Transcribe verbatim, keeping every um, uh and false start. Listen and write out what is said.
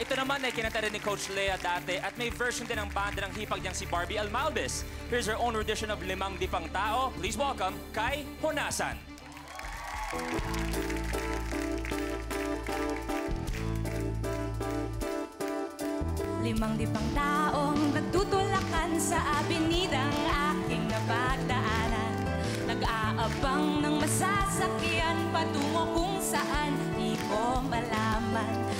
Ito naman ay kinanta rin ni Coach Lea dati at may version din ng banda ng hipag niyang si Barbie Almalbis. Here's her own rendition of Limang Dipang Tao. Please welcome kay Honasan. Limang dipang taong nagtutulakan sa abenidang aking napagdaanan. Nag-aabang ng masasakyan patungo kung saan di ko malaman.